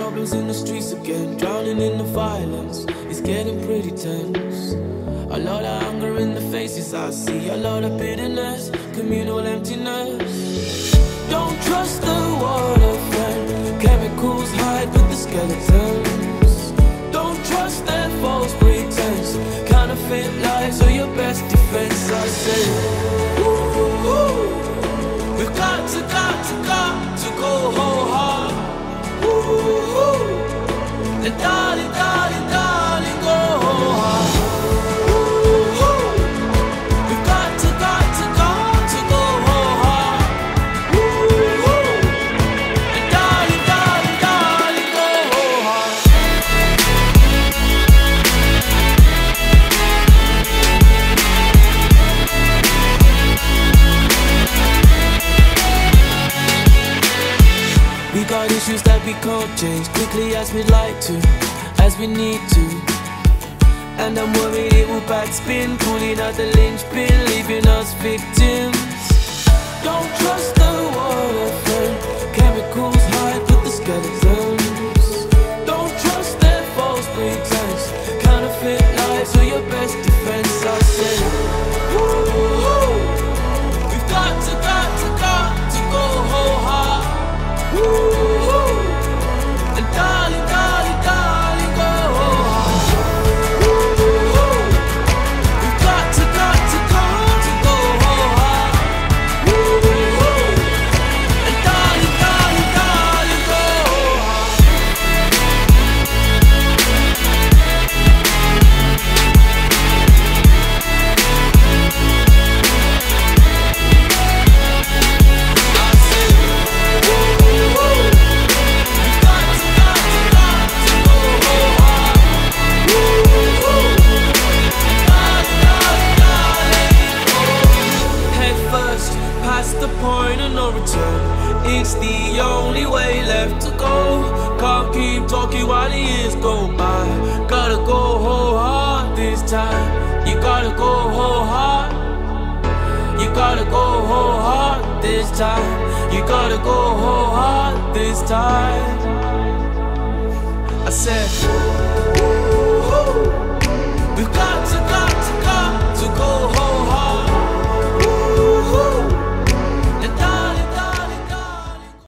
problems in the streets again, drowning in the violence. It's getting pretty tense. A lot of anger in the faces I see, a lot of bitterness, communal emptiness. Don't trust the water, friend. Chemicals hide with the skeletons. Don't trust their false pretense. Counterfeit lies are your best defense. I say, ooh, we've got to go whole hard. Ooh, and darling, darling, darling, go whole hard. Got issues that we can't change quickly as we'd like to, as we need to. And I'm worried it will backspin, pulling out the linchpin, leaving us victims. Don't trust the water, friend. Chemicals hide with the skeletons. Don't trust their false pretense. Counterfeit lies are your best defense. I say, ooh, we've got to go whole hard. Ooh, and darling, darling, darling, go hard. Ooh, we've got to go whole hard. Ooh, and darling, darling, darling, go hard. Past the point of no return, it's the only way left to go. Can't keep talking while the years go by. Gotta go whole hard this time. You gotta go whole hard. You gotta go whole hard this time. You gotta go whole hard this time. I said